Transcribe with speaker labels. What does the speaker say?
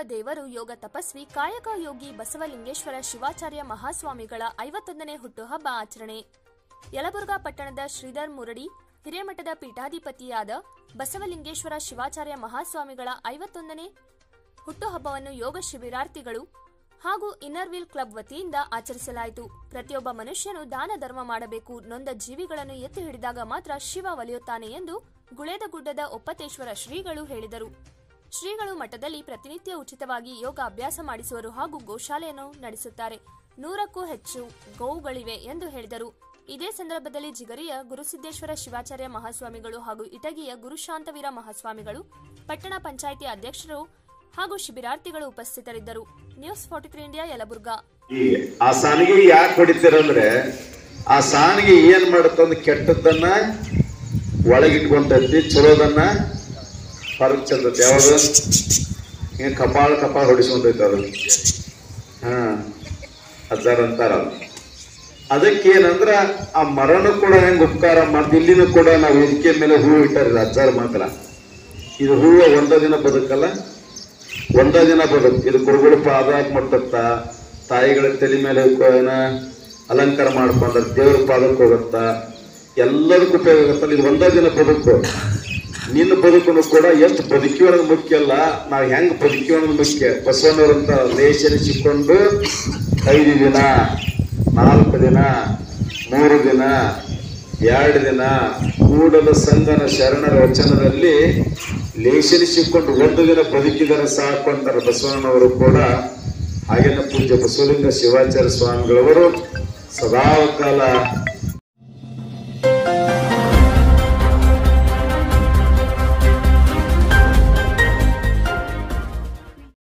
Speaker 1: ದೇವರು ಯೋಗ ತಪಸ್ವಿ ಕಾಯಕ ಯೋಗಿ ಬಸವಲಿಂಗೇಶ್ವರ ಶಿವಾಚಾರ್ಯ ಮಹಾಸ್ವಾಮಿಗಳ 51ನೇ ಹುಟ್ಟುಹಬ್ಬ ಆಚರಣೆ. ಯಲಬುರ್ಗಾ ಪಟ್ಟಣದ ಶ್ರೀಧರ್ ಮುರಡಿ ಹಿರೇಮಠದ ಪೀಠಾಧಿಪತಿಯಾದ ಬಸವಲಿಂಗೇಶ್ವರ ಶಿವಾಚಾರ್ಯ ಮಹಾಸ್ವಾಮಿಗಳ 51ನೇ ಹುಟ್ಟುಹಬ್ಬವನ್ನು ಯೋಗ ಶಿಬಿರಾರ್ಥಿಗಳು ಹಾಗೂ ಇನ್ನರ್ವೀಲ್ ಕ್ಲಬ್ ವತಿಯಿಂದ ಆಚರಿಸಲಾಯಿತು. ಪ್ರತಿಯೊಬ್ಬ ಮನುಷ್ಯನು ದಾನ ಧರ್ಮ ಮಾಡಬೇಕು, ನೊಂದ ಜೀವಿಗಳನ್ನು ಎತ್ತಿ ಹಿಡಿದಾಗ ಮಾತ್ರ ಶಿವ ಒಲಿಯುತ್ತಾನೆ ಎಂದು ಗುಳೇದಗುಡ್ಡದ ಒಪ್ಪತೇಶ್ವರ ಶ್ರೀಗಳು ಹೇಳಿದರು. ಶ್ರೀಗಳು ಮಠದಲ್ಲಿ ಪ್ರತಿನಿತ್ಯ ಉಚಿತವಾಗಿ ಯೋಗ ಅಭ್ಯಾಸ ಮಾಡಿಸುವರು ಹಾಗೂ ಗೋಶಾಲೆಯನ್ನು ನಡೆಸುತ್ತಾರೆ. 100ಕ್ಕೂ ಹೆಚ್ಚು ಗೋವುಗಳಿವೆ ಎಂದು ಹೇಳಿದರು. ಇದೇ ಸಂದರ್ಭದಲ್ಲಿ ಜಿಗರಿಯ ಗುರುಸಿದ್ದೇಶ್ವರ ಶಿವಾಚಾರ್ಯ ಮಹಾಸ್ವಾಮಿಗಳು ಹಾಗೂ ಇಟಗಿಯ ಗುರುಶಾಂತವೀರ ಮಹಾಸ್ವಾಮಿಗಳು, ಪಟ್ಟಣ ಪಂಚಾಯಿತಿ ಅಧ್ಯಕ್ಷರು ಹಾಗೂ ಶಿಬಿರಾರ್ಥಿಗಳು ಉಪಸ್ಥಿತರಿದ್ದರು. News 43 India Yelburga.
Speaker 2: ಆ ಸಾನಿಗೆ ಯಾಕೆ ಹೊಡಿತೀರಂದ್ರೆ ಆ ಸಾನಿಗೆ ಏನ್ ಮಾಡುತ್ತಂದ್ರೆ ಕೆಟ್ಟದ್ದನ್ನ ಒಳಗಿಟ್ಕೊಂತೈತಿ, ಚಲೋದನ್ನ ಹೊರಗೆ ಚೆಲ್ತೈತಿ. ಯಾವಾಗ ಹಿಂಗ ಕಪಾಳ ಹೊಡಿಸ್ಕೊಂತೈತಿ ಅದು. ಅಜ್ಜಾರ ಅಂತಾರ. ಅದಕ್ಕೇನಂದ್ರ ಆ ಮರನು ಕೂಡ ಹೆಂಗ್ ಉಪಕಾರ ಮಾಡ್ತೀವಿ, ಇಲ್ಲಿನೂ ಕೂಡ ನಾವು ವೇದಿಕೆ ಮೇಲೆ ಹೂವು ಇಟ್ಟಾರ ಅಜ್ಜಾರ ಮಾತ್ರ. ಇದು ಹೂವು ಒಂದ ದಿನ ಬದುಕಲ್ಲ, ಒಂದ ದಿನ ಬದುಕು. ಇದು ಗುರುಗಳು ಪಾದ ಮುಟ್ಟತ್ತ, ತಾಯಿಗಳ ತಲೆ ಮೇಲೆ ಅಲಂಕಾರ ಮಾಡ್ಕೊಂಡ ದೇವ್ರ ಪಾದಕ್ಕೆ ಹೋಗುತ್ತ, ಎಲ್ಲದಕ್ಕೂ ಉಪಯೋಗ ಆಗುತ್ತಲ್ಲ. ಇದು ಒಂದ ದಿನ ಬದುಕು. ನಿನ್ನ ಬದುಕನ್ನು ಕೂಡ ಎಷ್ಟು ಬದುಕಿವ ಅನ್ನೋದು ಮುಖ್ಯ ಅಲ್ಲ, ನಾವು ಹೆಂಗ್ ಬದುಕಿವ ಅನ್ನೋದು ಮುಖ್ಯ. ಬಸವಣ್ಣವರಂತ ಲೇಷನಿಸಿಕೊಂಡು 5 ದಿನ, 4 ದಿನ, 3 ದಿನ, 2 ದಿನ ಕೂಡಲ ಸಂಗನ ಶರಣರ ವಚನದಲ್ಲಿ ಲೇಷನಿಸಿಕೊಂಡು 1 ದಿನ ಬದುಕಿದರೆ ಸಾಕು ಅಂತಾರೆ ಬಸವಣ್ಣನವರು ಕೂಡ. ಹಾಗೇನ ಪೂಜ್ಯ ಬಸವಲಿಂಗ ಶಿವಾಚಾರ್ಯ ಸ್ವಾಮಿಗಳವರು ಸದಾಕಾಲ